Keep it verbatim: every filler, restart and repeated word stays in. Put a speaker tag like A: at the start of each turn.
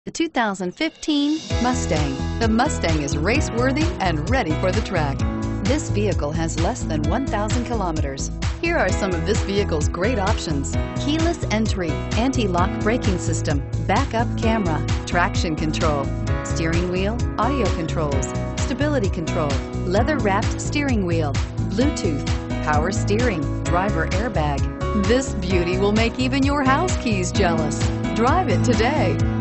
A: The two thousand fifteen Mustang. The Mustang is race-worthy and ready for the track. This vehicle has less than one thousand kilometers. Here are some of this vehicle's great options: keyless entry, anti-lock braking system, backup camera, traction control, steering wheel audio controls, stability control, leather-wrapped steering wheel, Bluetooth, power steering, driver airbag. This beauty will make even your house keys jealous. Drive it today.